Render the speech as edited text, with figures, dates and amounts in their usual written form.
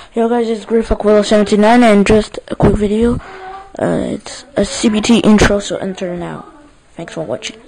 Yo guys, it's Gryph79 and just a quick video. It's a CBT intro, so enter now. Thanks for watching.